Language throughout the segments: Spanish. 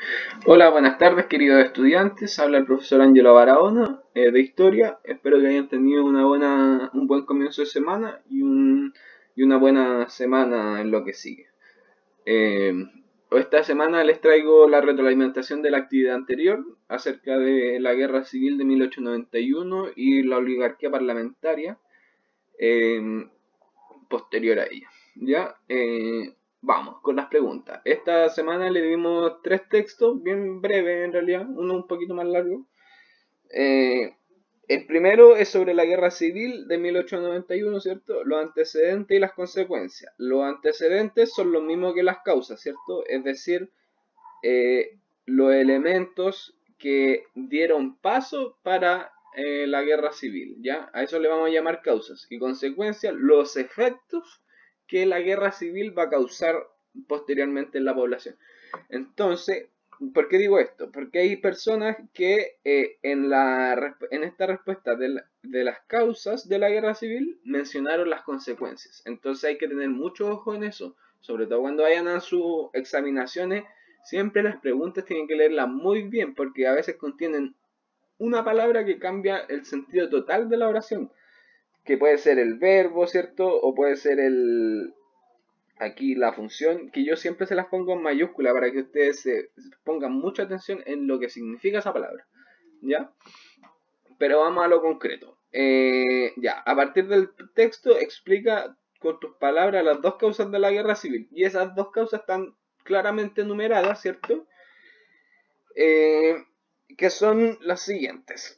Hola, buenas tardes queridos estudiantes. Habla el profesor Ángelo Barahona de Historia. Espero que hayan tenido un buen comienzo de semana y una buena semana en lo que sigue. Eh, Esta semana les traigo la retroalimentación de la actividad anterior acerca de la Guerra Civil de 1891 y la oligarquía parlamentaria eh, posterior a ella. ¿Ya? Vamos con las preguntas. Esta semana le dimos tres textos, bien breves en realidad, uno un poquito más largo. Eh, el primero es sobre la Guerra Civil de 1891, ¿cierto? Los antecedentes y las consecuencias. Los antecedentes son los mismos que las causas, ¿cierto? Es decir, los elementos que dieron paso para la guerra civil, ¿ya? A eso le vamos a llamar causas. Y consecuencias, los efectos que la guerra civil va a causar posteriormente en la población. Entonces, ¿por qué digo esto? Porque hay personas que en esta respuesta de las causas de la guerra civil mencionaron las consecuencias. Entonces hay que tener mucho ojo en eso, sobre todo cuando vayan a sus examinaciones. Siempre las preguntas tienen que leerlas muy bien porque a veces contienen una palabra que cambia el sentido total de la oración, que puede ser el verbo, ¿cierto? O puede ser aquí la función, que yo siempre se las pongo en mayúscula para que ustedes se pongan mucha atención en lo que significa esa palabra, ¿ya? Pero vamos a lo concreto. Ya, a partir del texto explica con tus palabras las dos causas de la guerra civil. Y esas dos causas están claramente enumeradas, ¿cierto? eh, que son las siguientes.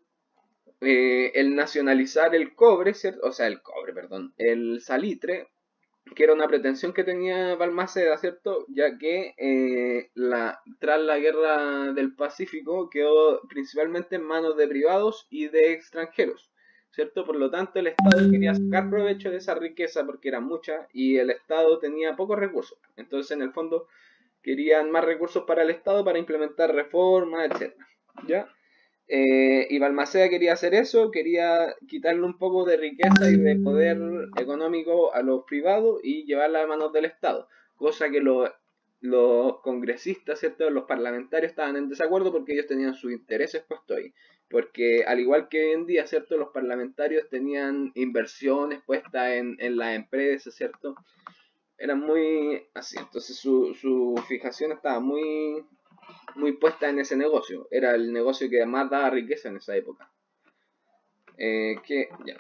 El nacionalizar el cobre, ¿cierto? O sea, el cobre, perdón, el salitre, que era una pretensión que tenía Balmaceda, ¿cierto? Ya que tras la guerra del Pacífico quedó principalmente en manos de privados y de extranjeros, ¿cierto? Por lo tanto, el Estado quería sacar provecho de esa riqueza porque era mucha y el Estado tenía pocos recursos. Entonces, en el fondo, querían más recursos para el Estado para implementar reformas, etcétera. ¿Ya? Y Balmaceda quería hacer eso, quería quitarle un poco de riqueza y de poder económico a los privados y llevarla a manos del Estado, cosa que los congresistas, ¿cierto? Los parlamentarios estaban en desacuerdo porque ellos tenían sus intereses puestos ahí. Porque al igual que hoy en día, ¿cierto? Los parlamentarios tenían inversiones puestas en las empresas, ¿cierto? Eran muy así, entonces su fijación estaba muy puesta en ese negocio. Era el negocio que más daba riqueza en esa época. Ya,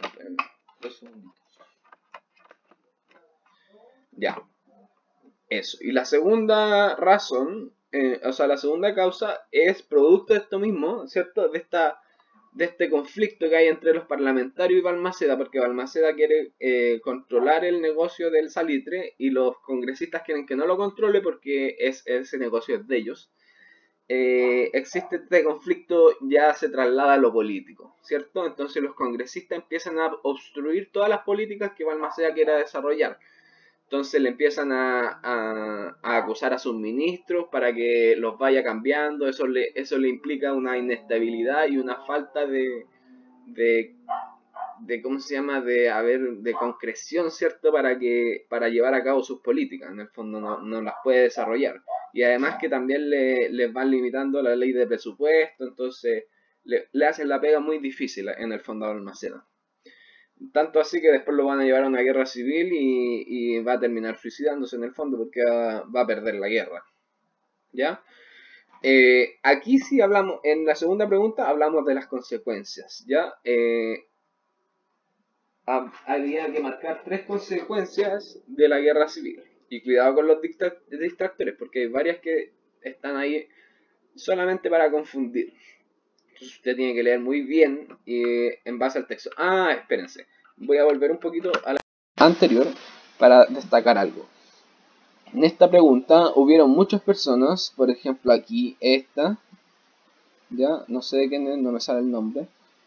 ya, eso. Y la segunda razón, o sea, la segunda causa es producto de esto mismo, ¿cierto? De este conflicto que hay entre los parlamentarios y Balmaceda, porque Balmaceda quiere controlar el negocio del salitre y los congresistas quieren que no lo controle porque ese negocio es de ellos. Existe este conflicto, ya se traslada a lo político, ¿cierto? Entonces los congresistas empiezan a obstruir todas las políticas que Balmaceda quiera desarrollar. Entonces le empiezan a acusar a sus ministros para que los vaya cambiando. Eso le implica una inestabilidad y una falta de, ¿cómo se llama? De concreción, ¿cierto? Para llevar a cabo sus políticas. En el fondo no las puede desarrollar. Y además que también les van limitando la ley de presupuesto, entonces le hacen la pega muy difícil en el fondo a Balmaceda. Tanto así que después lo van a llevar a una guerra civil y va a terminar suicidándose en el fondo porque va a perder la guerra. ¿Ya? Aquí sí hablamos, en la segunda pregunta hablamos de las consecuencias. ¿Ya? Había que marcar tres consecuencias de la guerra civil. Y cuidado con los distractores porque hay varias que están ahí solamente para confundir. Entonces usted tiene que leer muy bien en base al texto. Ah, espérense. Voy a volver un poquito a la anterior para destacar algo. En esta pregunta hubieron muchas personas, por ejemplo aquí esta, ya, no sé de quién es, no me sale el nombre,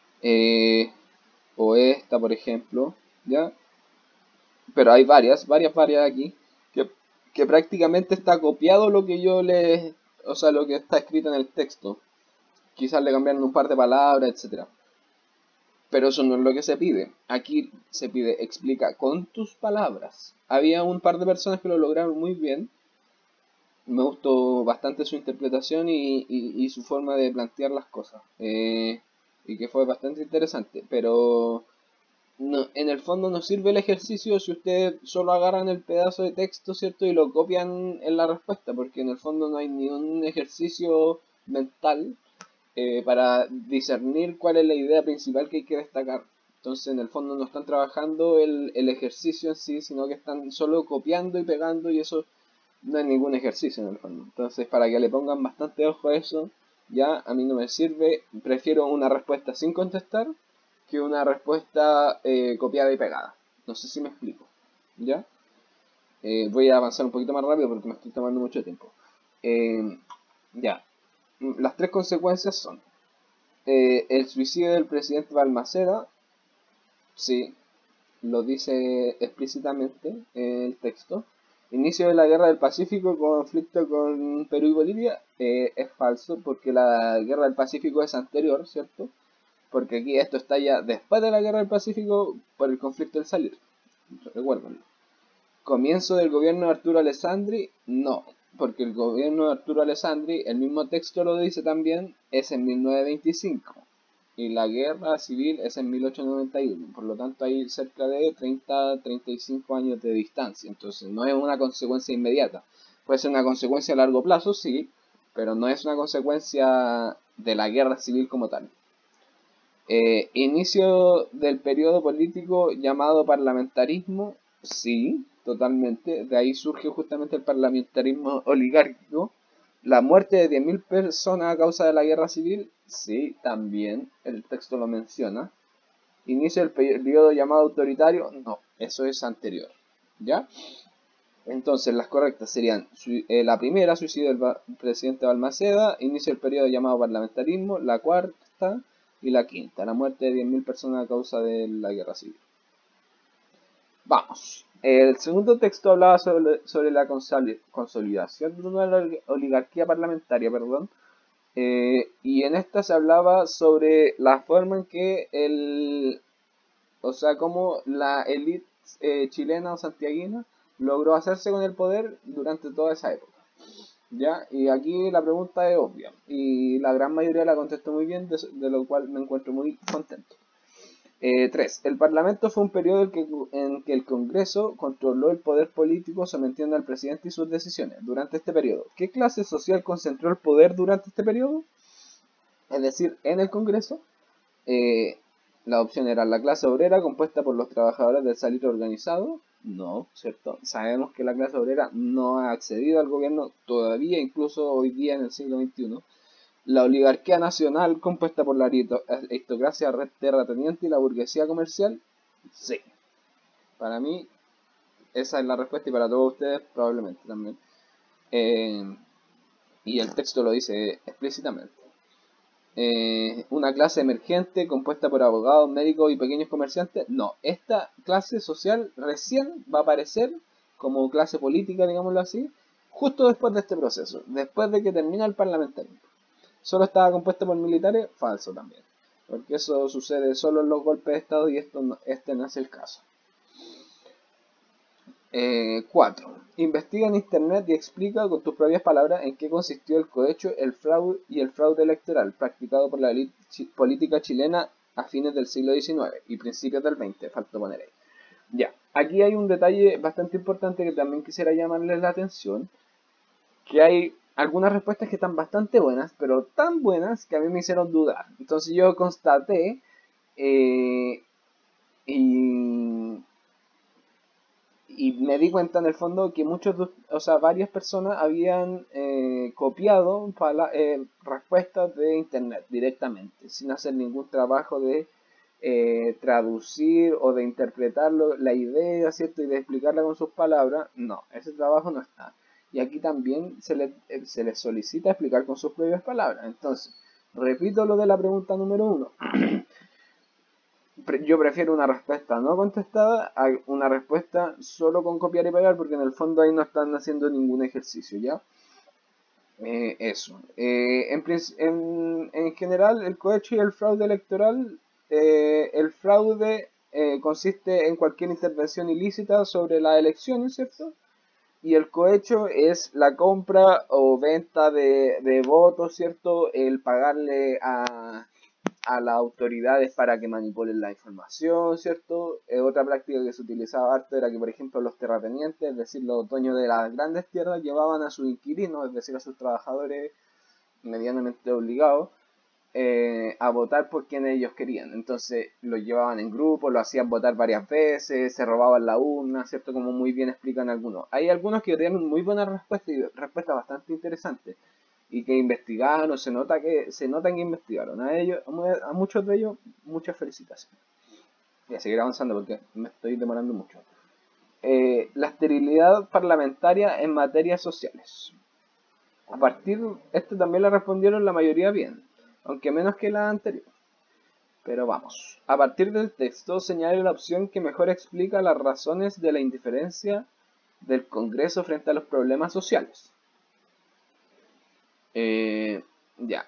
o esta por ejemplo, ya, pero hay varias aquí, que, que prácticamente está copiado lo que yo les, o sea, lo que está escrito en el texto. Quizás le cambiaron un par de palabras, etcétera. Pero eso no es lo que se pide. Aquí se pide explica con tus palabras. Había un par de personas que lo lograron muy bien. Me gustó bastante su interpretación y su forma de plantear las cosas. Y que fue bastante interesante. Pero no, en el fondo no sirve el ejercicio si ustedes solo agarran el pedazo de texto, ¿cierto? Y lo copian en la respuesta, porque en el fondo no hay ni un ejercicio mental para discernir cuál es la idea principal que hay que destacar. Entonces, en el fondo no están trabajando el ejercicio en sí, sino que están solo copiando y pegando y eso no es ningún ejercicio en el fondo. Entonces, para que le pongan bastante ojo a eso, ya a mí no me sirve. Prefiero una respuesta sin contestar que una respuesta copiada y pegada. No sé si me explico. ¿Ya? Voy a avanzar un poquito más rápido porque me estoy tomando mucho tiempo. Eh, ya. Las tres consecuencias son el suicidio del presidente Balmaceda, sí, lo dice explícitamente en el texto. Inicio de la guerra del Pacífico, conflicto con Perú y Bolivia, es falso porque la guerra del Pacífico es anterior, ¿cierto? Porque aquí esto está ya después de la guerra del Pacífico por el conflicto del Salir, recuérdenlo. Comienzo del gobierno de Arturo Alessandri, no, porque el gobierno de Arturo Alessandri, el mismo texto lo dice también, es en 1925 y la guerra civil es en 1891, por lo tanto hay cerca de 30-35 años de distancia, entonces no es una consecuencia inmediata, puede ser una consecuencia a largo plazo, sí, pero no es una consecuencia de la guerra civil como tal. Inicio del periodo político llamado parlamentarismo, sí, totalmente. De ahí surge justamente el parlamentarismo oligárquico. La muerte de 10.000 personas a causa de la guerra civil, sí, también, el texto lo menciona. Inicio del periodo llamado autoritario, no, eso es anterior. ¿Ya? Entonces las correctas serían la primera, suicidio del presidente Balmaceda, inicio del periodo llamado parlamentarismo, la cuarta y la quinta, la muerte de 10.000 personas a causa de la guerra civil. Vamos. El segundo texto hablaba sobre la consolidación de una oligarquía parlamentaria, perdón, y en esta se hablaba sobre la forma en que o sea, cómo la élite chilena o santiaguina logró hacerse con el poder durante toda esa época. ¿Ya? Y aquí la pregunta es obvia y la gran mayoría la contestó muy bien, de lo cual me encuentro muy contento. 3. El Parlamento fue un periodo en que el Congreso controló el poder político sometiendo al presidente y sus decisiones. Durante este periodo, ¿qué clase social concentró el poder durante este periodo? Es decir, en el Congreso, eh, la opción era la clase obrera compuesta por los trabajadores del salir organizado. No, ¿cierto? Sabemos que la clase obrera no ha accedido al gobierno todavía, incluso hoy día en el siglo XXI. La oligarquía nacional compuesta por la aristocracia terrateniente y la burguesía comercial. Sí. Para mí, esa es la respuesta y para todos ustedes probablemente también. Y el texto lo dice explícitamente. Una clase emergente compuesta por abogados, médicos y pequeños comerciantes. No, esta clase social recién va a aparecer como clase política, digámoslo así, justo después de este proceso, después de que termina el parlamentarismo. Solo estaba compuesta por militares, falso también, porque eso sucede solo en los golpes de estado y este no es el caso. 4. Investiga en internet y explica con tus propias palabras en qué consistió el cohecho, el fraude y el fraude electoral practicado por la élite política chilena a fines del siglo XIX y principios del XX, falta poner ahí. Ya, aquí hay un detalle bastante importante que también quisiera llamarles la atención, que hay algunas respuestas que están bastante buenas, pero tan buenas que a mí me hicieron dudar. Entonces yo constaté eh, y y me di cuenta en el fondo que o sea, varias personas habían copiado respuestas de internet directamente, sin hacer ningún trabajo de traducir o de interpretarlo, la idea, ¿cierto? Y de explicarla con sus palabras. No, ese trabajo no está. Y aquí también se les solicita explicar con sus propias palabras. Entonces, repito lo de la pregunta número 1. Yo prefiero una respuesta no contestada a una respuesta solo con copiar y pegar, porque en el fondo ahí no están haciendo ningún ejercicio, ¿ya? Eso. En general, el cohecho y el fraude electoral, el fraude consiste en cualquier intervención ilícita sobre las elecciones, ¿cierto? Y el cohecho es la compra o venta de votos, ¿cierto? El pagarle a las autoridades para que manipulen la información, ¿cierto? Otra práctica que se utilizaba harto era que, por ejemplo, los terratenientes, es decir, los dueños de las grandes tierras, llevaban a sus inquilinos, es decir, a sus trabajadores medianamente obligados, a votar por quien ellos querían. Entonces los llevaban en grupo, lo hacían votar varias veces, se robaban la urna, ¿cierto? Como muy bien explican algunos. Hay algunos que tienen muy buenas respuestas y respuestas bastante interesantes y que investigaron, se nota que investigaron. A muchos de ellos, muchas felicitaciones. Voy a seguir avanzando porque me estoy demorando mucho. La esterilidad parlamentaria en materias sociales. A partir, esto también la respondieron la mayoría bien, aunque menos que la anterior. Pero vamos. A partir del texto señale la opción que mejor explica las razones de la indiferencia del Congreso frente a los problemas sociales. Ya.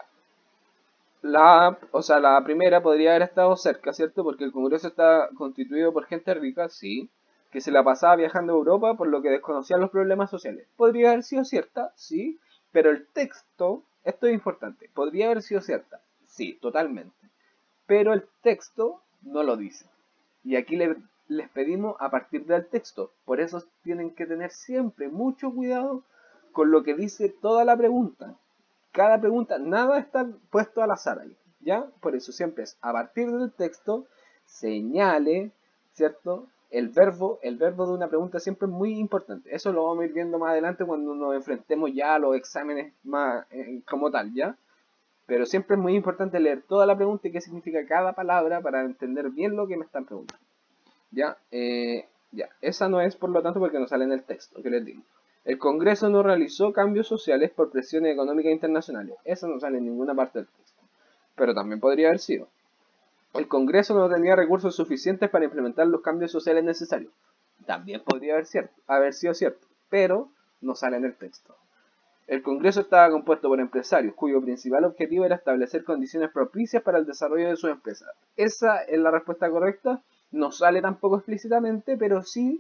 La primera podría haber estado cerca, ¿cierto? Porque el Congreso está constituido por gente rica, sí, que se la pasaba viajando a Europa, por lo que desconocían los problemas sociales. Podría haber sido cierta, sí, pero el texto, esto es importante, podría haber sido cierta, sí, totalmente. Pero el texto no lo dice. Y aquí les pedimos a partir del texto. Por eso tienen que tener siempre mucho cuidado con lo que dice toda la pregunta. Cada pregunta, nada está puesto al azar ahí, ¿ya? Por eso siempre es a partir del texto, señale, ¿cierto? El verbo de una pregunta siempre es muy importante. Eso lo vamos a ir viendo más adelante cuando nos enfrentemos ya a los exámenes más como tal, ¿ya? Pero siempre es muy importante leer toda la pregunta y qué significa cada palabra para entender bien lo que me están preguntando. ¿Ya? Ya. Esa no es, por lo tanto, porque no sale en el texto que les digo. El Congreso no realizó cambios sociales por presiones económicas internacionales. Eso no sale en ninguna parte del texto. Pero también podría haber sido. El Congreso no tenía recursos suficientes para implementar los cambios sociales necesarios. También podría haber sido cierto, pero no sale en el texto. El Congreso estaba compuesto por empresarios, cuyo principal objetivo era establecer condiciones propicias para el desarrollo de sus empresas. Esa es la respuesta correcta. No sale tampoco explícitamente, pero sí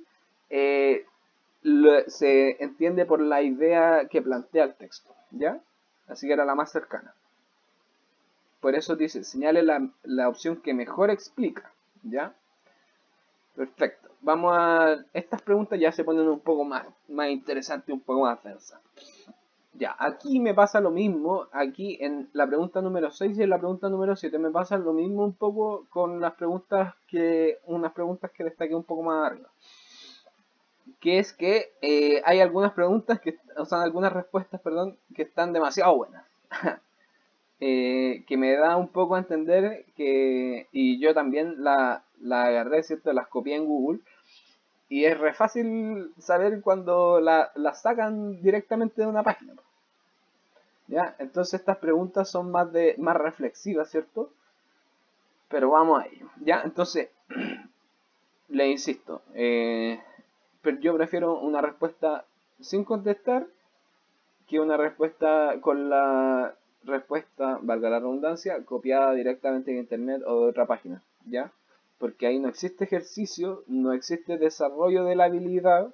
se entiende por la idea que plantea el texto, ¿ya? Así que era la más cercana. Por eso dice, señale la opción que mejor explica, ¿ya? Perfecto. Vamos a... Estas preguntas ya se ponen un poco más interesantes, un poco más densas. Ya, aquí me pasa lo mismo, aquí en la pregunta número 6 y en la pregunta número 7 me pasa lo mismo un poco con unas preguntas que destaqué un poco más arriba. Que es que hay algunas preguntas algunas respuestas, perdón, que están demasiado buenas. Que me da un poco a entender que, y yo también la agarré, ¿cierto? Las copié en Google. Y es re fácil saber cuando la sacan directamente de una página. ¿Ya? Entonces estas preguntas son más reflexivas, ¿cierto? Pero vamos a ello. ¿Ya? Entonces, le insisto, pero yo prefiero una respuesta sin contestar que una respuesta con la respuesta, valga la redundancia, copiada directamente de internet o de otra página, ¿ya? Porque ahí no existe ejercicio, no existe desarrollo de la habilidad.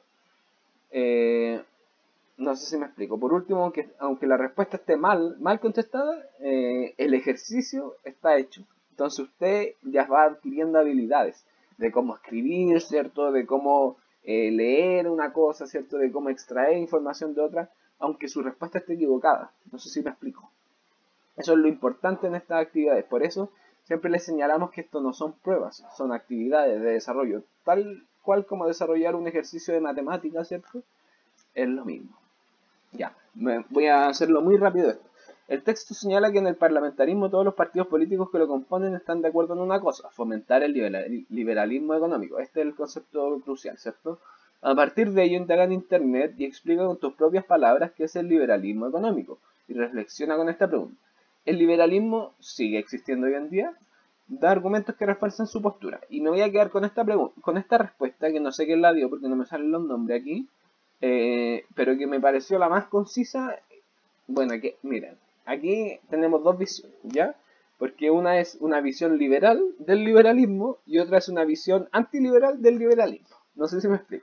No sé si me explico. Por último, aunque la respuesta esté mal contestada, el ejercicio está hecho. Entonces usted ya va adquiriendo habilidades de cómo escribir, ¿cierto? De cómo leer una cosa, ¿cierto? De cómo extraer información de otra, aunque su respuesta esté equivocada. No sé si me explico. Eso es lo importante en estas actividades. Por eso siempre les señalamos que esto no son pruebas, son actividades de desarrollo. Tal cual como desarrollar un ejercicio de matemática, ¿cierto? Es lo mismo. Ya, voy a hacerlo muy rápido esto. El texto señala que en el parlamentarismo todos los partidos políticos que lo componen están de acuerdo en una cosa, fomentar el liberalismo económico. Este es el concepto crucial, ¿cierto? A partir de ello, indaga en internet y explica con tus propias palabras qué es el liberalismo económico y reflexiona con esta pregunta. ¿El liberalismo sigue existiendo hoy en día? Da argumentos que refuerzan su postura. Y me voy a quedar con esta respuesta, que no sé quién la dio porque no me salen los nombres aquí, pero que me pareció la más concisa. Bueno, que miren, aquí tenemos dos visiones, ¿ya? Porque una es una visión liberal del liberalismo y otra es una visión antiliberal del liberalismo. No sé si me explico.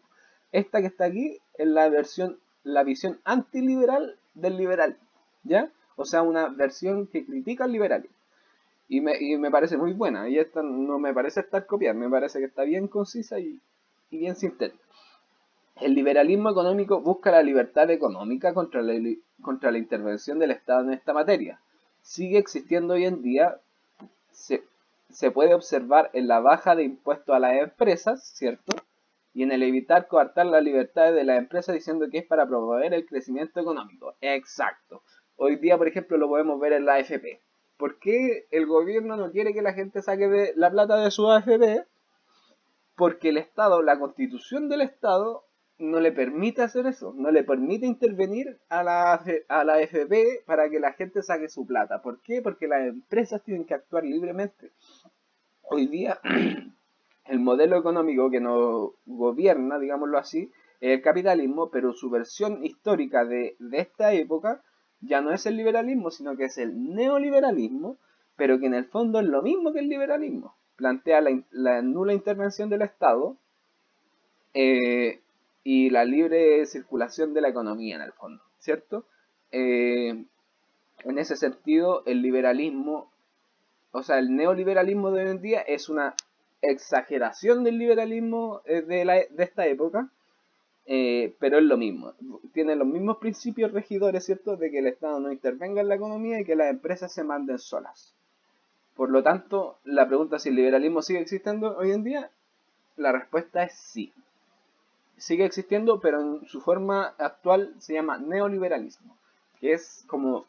Esta que está aquí es la visión antiliberal del liberalismo, ¿ya? O sea, una versión que critica al liberalismo. Y me parece muy buena. Y esta no me parece estar copiada, me parece que está bien concisa y bien sintética. El liberalismo económico busca la libertad económica contra la intervención del Estado en esta materia. Sigue existiendo hoy en día, se, se puede observar en la baja de impuestos a las empresas, ¿cierto? Y en el evitar coartar las libertades de las empresas diciendo que es para promover el crecimiento económico. Exacto. Hoy día, por ejemplo, lo podemos ver en la AFP. ¿Por qué el gobierno no quiere que la gente saque la plata de su AFP? Porque el Estado, la constitución del Estado, no le permite hacer eso, no le permite intervenir a la AFP para que la gente saque su plata. ¿Por qué? Porque las empresas tienen que actuar libremente. Hoy día, el modelo económico que nos gobierna, digámoslo así, es el capitalismo, pero su versión histórica de esta época ya no es el liberalismo, sino que es el neoliberalismo, pero que en el fondo es lo mismo que el liberalismo. Plantea la nula intervención del Estado eh, y la libre circulación de la economía en el fondo, ¿cierto? Eh, en ese sentido, el liberalismo, o sea, el neoliberalismo de hoy en día es una exageración del liberalismo de esta época, pero es lo mismo. Tiene los mismos principios regidores, ¿cierto? De que el Estado no intervenga en la economía y que las empresas se manden solas. Por lo tanto, la pregunta si el liberalismo sigue existiendo hoy en día, la respuesta es sí. Sigue existiendo, pero en su forma actual se llama neoliberalismo, que es como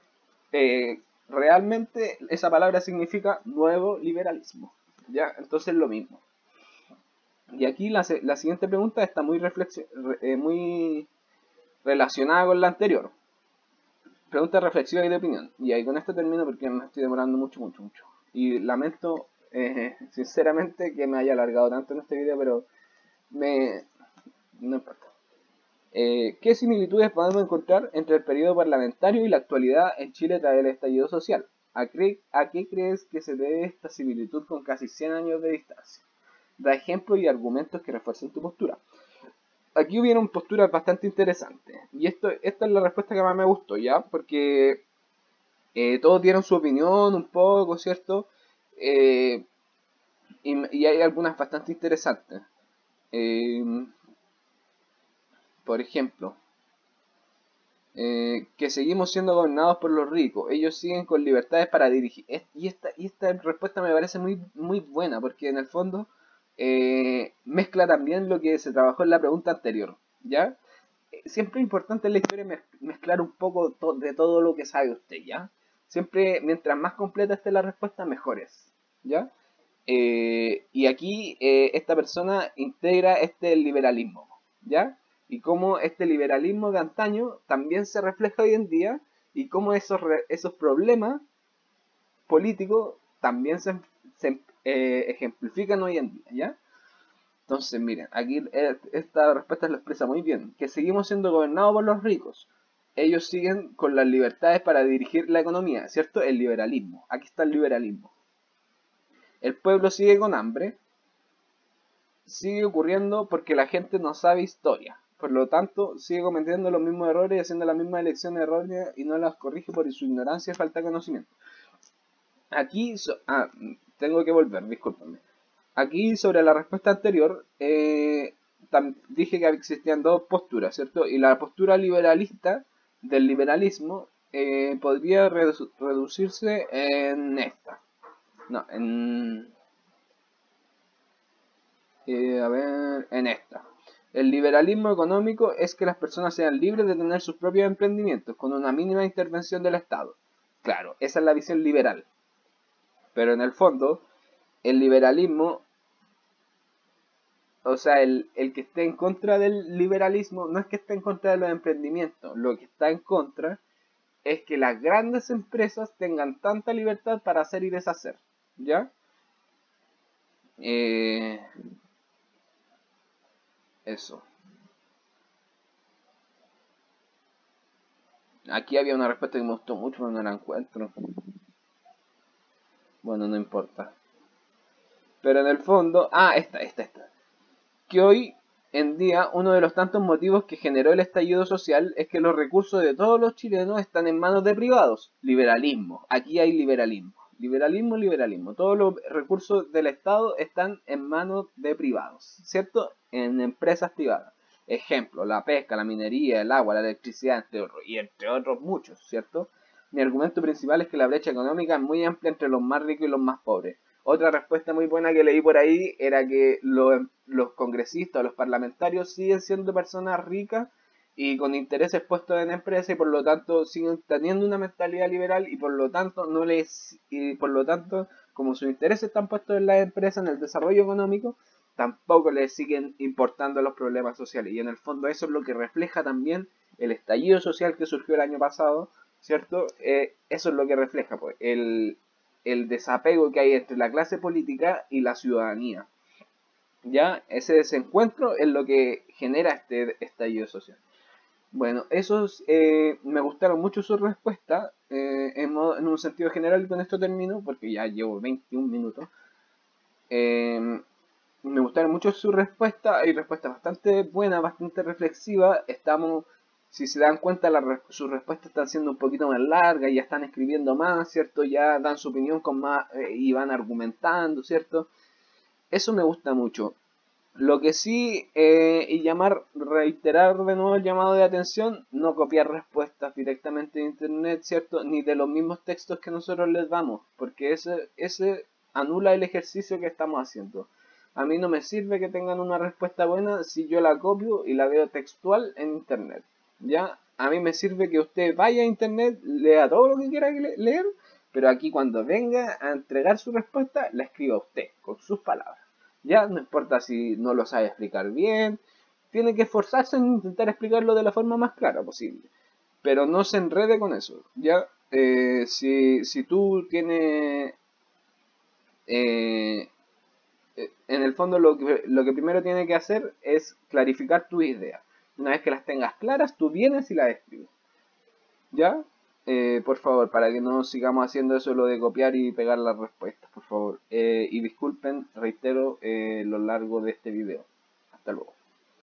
realmente esa palabra significa nuevo liberalismo. ¿Ya? Entonces lo mismo. Y aquí la siguiente pregunta está muy relacionada con la anterior. Pregunta reflexiva y de opinión. Y ahí con esto termino porque me estoy demorando mucho, mucho, mucho. Y lamento, sinceramente, que me haya alargado tanto en este video, pero no importa. ¿Qué similitudes podemos encontrar entre el periodo parlamentario y la actualidad en Chile tras el estallido social? ¿A qué crees que se debe esta similitud con casi 100 años de distancia? Da ejemplos y argumentos que refuercen tu postura. Aquí hubieron posturas bastante interesantes. Y esta es la respuesta que más me gustó, ¿ya? Porque todos dieron su opinión un poco, ¿cierto? Eh, y hay algunas bastante interesantes. Eh, por ejemplo, que seguimos siendo gobernados por los ricos. Ellos siguen con libertades para dirigir. Y esta respuesta me parece muy, muy buena, porque en el fondo mezcla también lo que se trabajó en la pregunta anterior. ¿Ya? Siempre es importante en la historia mezclar un poco de todo lo que sabe usted, ¿ya? Siempre, mientras más completa esté la respuesta, mejor es, ¿ya? Y aquí esta persona integra este liberalismo, ¿ya? Y cómo este liberalismo de antaño también se refleja hoy en día y cómo esos problemas políticos también se ejemplifican hoy en día, ¿ya? Entonces, miren, aquí esta respuesta lo expresa muy bien, que seguimos siendo gobernados por los ricos. Ellos siguen con las libertades para dirigir la economía, ¿cierto? El liberalismo. Aquí está el liberalismo. El pueblo sigue con hambre, sigue ocurriendo porque la gente no sabe historia. Por lo tanto, sigue cometiendo los mismos errores y haciendo las mismas elecciones erróneas y no las corrige por su ignorancia y falta de conocimiento. Aquí, tengo que volver, discúlpenme. Aquí, sobre la respuesta anterior, dije que existían dos posturas, ¿cierto? Y la postura liberalista del liberalismo podría reducirse en esta. No, en esta. El liberalismo económico es que las personas sean libres de tener sus propios emprendimientos con una mínima intervención del Estado. Claro, esa es la visión liberal. Pero en el fondo, el liberalismo, o sea, el que esté en contra del liberalismo no es que esté en contra de los emprendimientos, lo que está en contra es que las grandes empresas tengan tanta libertad para hacer y deshacer, ¿ya? Eh, eso. Aquí había una respuesta que me gustó mucho, pero no la encuentro. Bueno, no importa. Pero en el fondo, esta. Que hoy en día uno de los tantos motivos que generó el estallido social es que los recursos de todos los chilenos están en manos de privados. Liberalismo. Aquí hay liberalismo. Liberalismo, liberalismo. Todos los recursos del Estado están en manos de privados, ¿cierto? En empresas privadas. Ejemplo, la pesca, la minería, el agua, la electricidad, entre otros, y entre otros muchos, ¿cierto? Mi argumento principal es que la brecha económica es muy amplia entre los más ricos y los más pobres. Otra respuesta muy buena que leí por ahí era que los congresistas o los parlamentarios siguen siendo personas ricas y con intereses puestos en empresas y por lo tanto siguen teniendo una mentalidad liberal y por lo tanto no les y por lo tanto como sus intereses están puestos en las empresas, en el desarrollo económico, tampoco les siguen importando los problemas sociales. Y en el fondo eso es lo que refleja también el estallido social que surgió el año pasado, ¿cierto? Eso es lo que refleja, pues, el desapego que hay entre la clase política y la ciudadanía. Ya, ese desencuentro es lo que genera este estallido social. Bueno, esos me gustaron mucho sus respuestas en un sentido general y con esto termino porque ya llevo 21 minutos. Eh, Me gustaron mucho sus respuestas, hay respuestas bastante buenas, bastante reflexivas. Estamos, si se dan cuenta, sus respuestas están siendo un poquito más largas, ya están escribiendo más, ¿cierto? Ya dan su opinión con más y van argumentando, ¿cierto? Eso me gusta mucho. Lo que sí, y reiterar de nuevo el llamado de atención, no copiar respuestas directamente de internet, ¿cierto? Ni de los mismos textos que nosotros les damos, porque ese anula el ejercicio que estamos haciendo. A mí no me sirve que tengan una respuesta buena si yo la copio y la veo textual en internet. ¿Ya? A mí me sirve que usted vaya a internet, lea todo lo que quiera leer, pero aquí cuando venga a entregar su respuesta, la escriba usted, con sus palabras. Ya no importa si no lo sabe explicar bien, tiene que esforzarse en intentar explicarlo de la forma más clara posible. Pero no se enrede con eso. Ya, si tú tienes, eh, en el fondo lo que primero tiene que hacer es clarificar tus ideas. Una vez que las tengas claras, tú vienes y las escribes. ¿Ya? Por favor, para que no sigamos haciendo eso lo de copiar y pegar las respuestas, por favor. Y disculpen, reitero, lo largo de este video. Hasta luego.